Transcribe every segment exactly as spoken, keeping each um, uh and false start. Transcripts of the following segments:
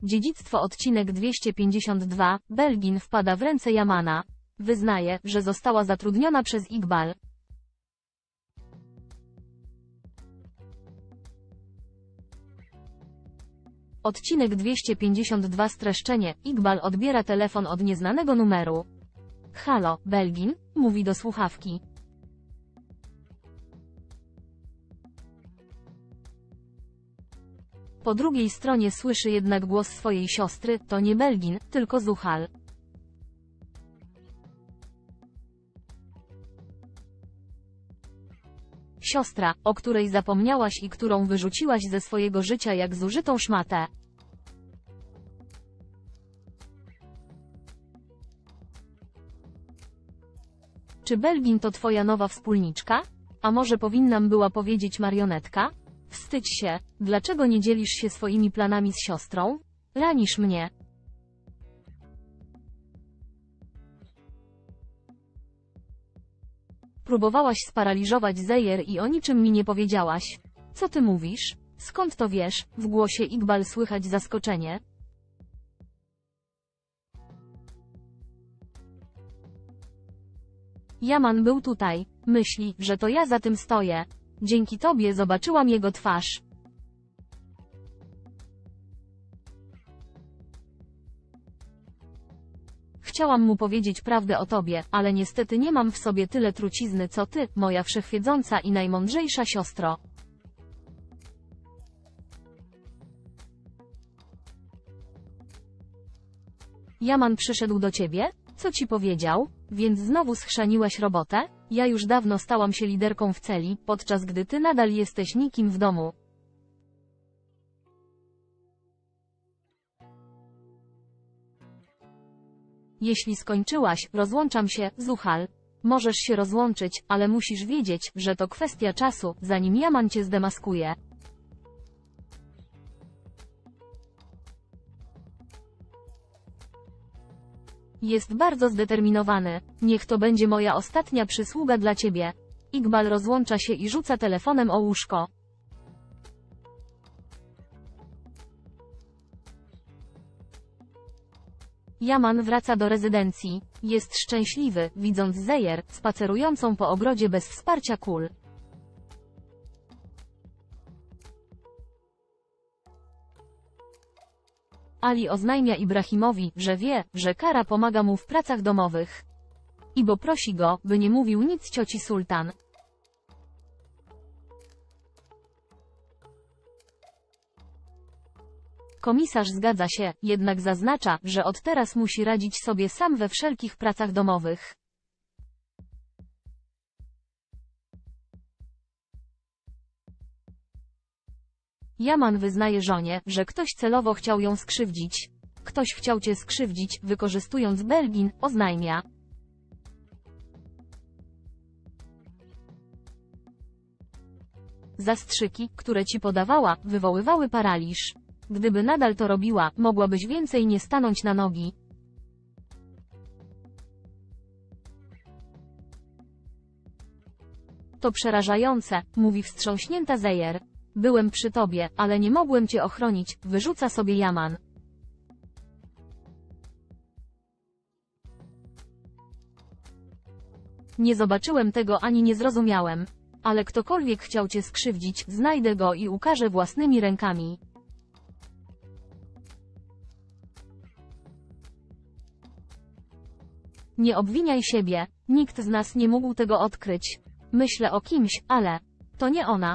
Dziedzictwo odcinek dwieście pięćdziesiąt dwa. Belgin wpada w ręce Yamana. Wyznaje, że została zatrudniona przez Iqbal. Odcinek dwieście pięćdziesiąt dwa. Streszczenie. Iqbal odbiera telefon od nieznanego numeru. Halo, Belgin? Mówi do słuchawki. Po drugiej stronie słyszy jednak głos swojej siostry, to nie Belgin, tylko Zuhal. Siostra, o której zapomniałaś i którą wyrzuciłaś ze swojego życia jak zużytą szmatę. Czy Belgin to twoja nowa wspólniczka? A może powinnam była powiedzieć marionetka? Wstydź się, dlaczego nie dzielisz się swoimi planami z siostrą? Ranisz mnie. Próbowałaś sparaliżować Zejer i o niczym mi nie powiedziałaś. Co ty mówisz? Skąd to wiesz? W głosie Iqbal słychać zaskoczenie. Yaman był tutaj. Myśli, że to ja za tym stoję. Dzięki tobie zobaczyłam jego twarz. Chciałam mu powiedzieć prawdę o tobie, ale niestety nie mam w sobie tyle trucizny co ty, moja wszechwiedząca i najmądrzejsza siostro. Yaman przyszedł do ciebie? Co ci powiedział? Więc znowu schrzaniłaś robotę? Ja już dawno stałam się liderką w celi, podczas gdy ty nadal jesteś nikim w domu. Jeśli skończyłaś, rozłączam się, Zuhal. Możesz się rozłączyć, ale musisz wiedzieć, że to kwestia czasu, zanim Yaman cię zdemaskuje. Jest bardzo zdeterminowany. Niech to będzie moja ostatnia przysługa dla ciebie. Iqbal rozłącza się i rzuca telefonem o łóżko. Yaman wraca do rezydencji. Jest szczęśliwy, widząc Zejer, spacerującą po ogrodzie bez wsparcia kul. Ali oznajmia Ibrahimowi, że wie, że Kara pomaga mu w pracach domowych. Ibo prosi go, by nie mówił nic cioci Sultan. Komisarz zgadza się, jednak zaznacza, że od teraz musi radzić sobie sam we wszelkich pracach domowych. Yaman wyznaje żonie, że ktoś celowo chciał ją skrzywdzić. Ktoś chciał cię skrzywdzić, wykorzystując Belgin, oznajmia. Zastrzyki, które ci podawała, wywoływały paraliż. Gdyby nadal to robiła, mogłabyś więcej nie stanąć na nogi. To przerażające, mówi wstrząśnięta Zejer. Byłem przy tobie, ale nie mogłem cię ochronić, wyrzuca sobie Yaman. Nie zobaczyłem tego ani nie zrozumiałem. Ale ktokolwiek chciał cię skrzywdzić, znajdę go i ukażę własnymi rękami. Nie obwiniaj siebie, nikt z nas nie mógł tego odkryć. Myślę o kimś, ale to nie ona.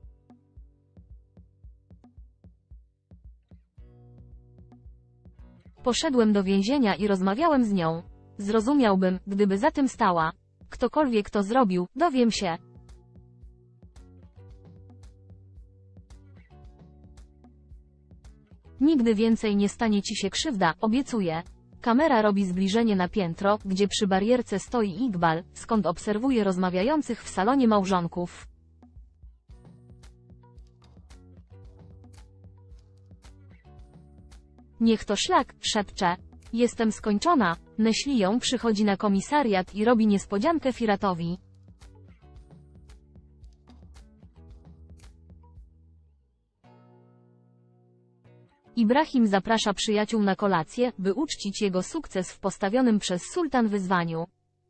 Poszedłem do więzienia i rozmawiałem z nią. Zrozumiałbym, gdyby za tym stała. Ktokolwiek to zrobił, dowiem się. Nigdy więcej nie stanie ci się krzywda, obiecuję. Kamera robi zbliżenie na piętro, gdzie przy barierce stoi Iqbal, skąd obserwuje rozmawiających w salonie małżonków. Niech to szlak, szepcze. Jestem skończona. Neslią przychodzi na komisariat i robi niespodziankę Firatowi. Ibrahim zaprasza przyjaciół na kolację, by uczcić jego sukces w postawionym przez sultan wyzwaniu.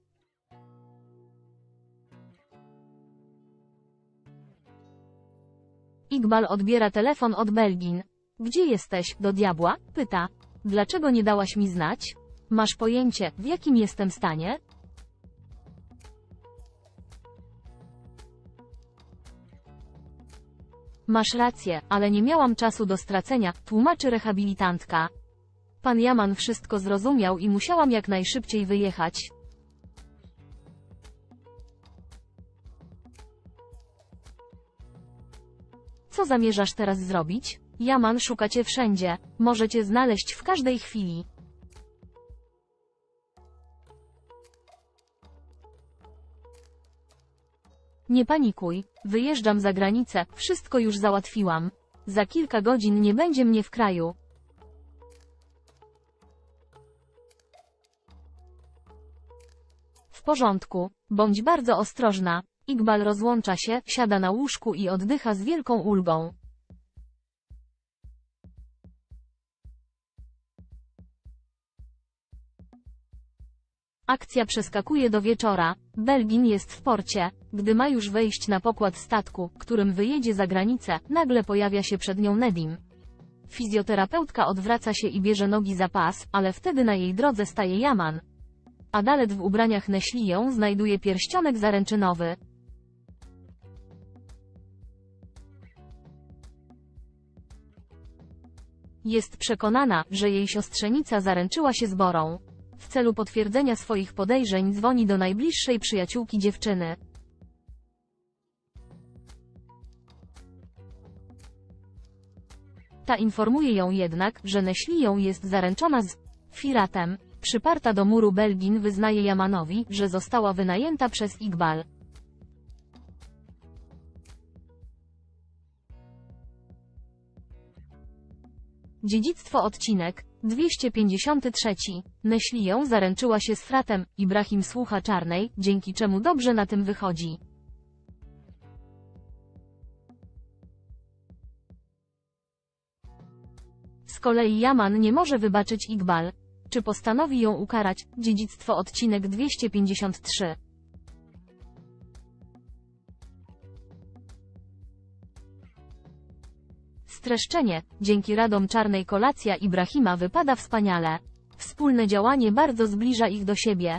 Iqbal odbiera telefon od Belgin. Gdzie jesteś, do diabła? Pyta. Dlaczego nie dałaś mi znać? Masz pojęcie, w jakim jestem stanie? Masz rację, ale nie miałam czasu do stracenia, tłumaczy rehabilitantka. Pan Yaman wszystko zrozumiał i musiałam jak najszybciej wyjechać. Co zamierzasz teraz zrobić? Yaman szuka cię wszędzie. Może cię znaleźć w każdej chwili. Nie panikuj. Wyjeżdżam za granicę, wszystko już załatwiłam. Za kilka godzin nie będzie mnie w kraju. W porządku. Bądź bardzo ostrożna. Iqbal rozłącza się, siada na łóżku i oddycha z wielką ulgą. Akcja przeskakuje do wieczora. Belgin jest w porcie. Gdy ma już wejść na pokład statku, którym wyjedzie za granicę, nagle pojawia się przed nią Nedim. Fizjoterapeutka odwraca się i bierze nogi za pas, ale wtedy na jej drodze staje Yaman. Adalet w ubraniach Neśliją znajduje pierścionek zaręczynowy. Jest przekonana, że jej siostrzenica zaręczyła się z Borą. W celu potwierdzenia swoich podejrzeń dzwoni do najbliższej przyjaciółki dziewczyny. Ta informuje ją jednak, że Neśliją jest zaręczona z Firatem. Przyparta do muru Belgin wyznaje Yamanowi, że została wynajęta przez Iqbal. Dziedzictwo odcinek dwieście pięćdziesiąty trzeci. Neśliją zaręczyła się z Fratem, Ibrahim słucha Czarnej, dzięki czemu dobrze na tym wychodzi. Z kolei Yaman nie może wybaczyć Iqbal. Czy postanowi ją ukarać? Dziedzictwo odcinek dwieście pięćdziesiąt trzy. Streszczenie. Dzięki radom Czarnej kolacja Ibrahima wypada wspaniale. Wspólne działanie bardzo zbliża ich do siebie.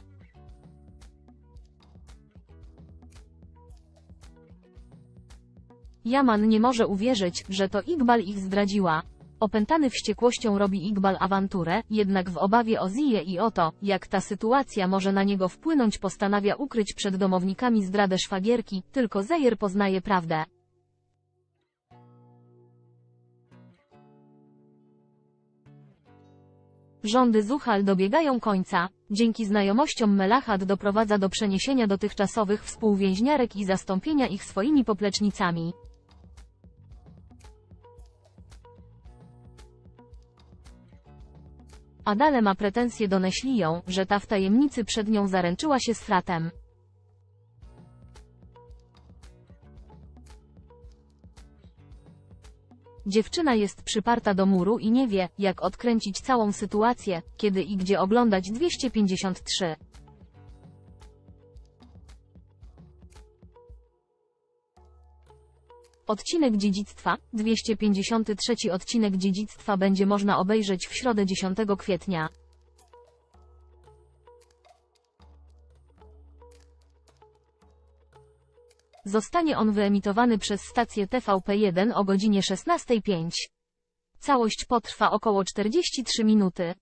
Yaman nie może uwierzyć, że to Iqbal ich zdradziła. Opętany wściekłością robi Iqbal awanturę, jednak w obawie o Ziję i o to, jak ta sytuacja może na niego wpłynąć, postanawia ukryć przed domownikami zdradę szwagierki, tylko Zejer poznaje prawdę. Rządy Zuhal dobiegają końca. Dzięki znajomościom Melachat doprowadza do przeniesienia dotychczasowych współwięźniarek i zastąpienia ich swoimi poplecznicami. Adale ma pretensje do Neśliją, że ta w tajemnicy przed nią zaręczyła się z Fratem. Dziewczyna jest przyparta do muru i nie wie, jak odkręcić całą sytuację, kiedy i gdzie oglądać dwieście pięćdziesiąt trzy. Odcinek Dziedzictwa, dwieście pięćdziesiąty trzeci odcinek Dziedzictwa będzie można obejrzeć w środę dziesiątego kwietnia. Zostanie on wyemitowany przez stację T V P jeden o godzinie szesnastej pięć. Całość potrwa około czterdzieści trzy minuty.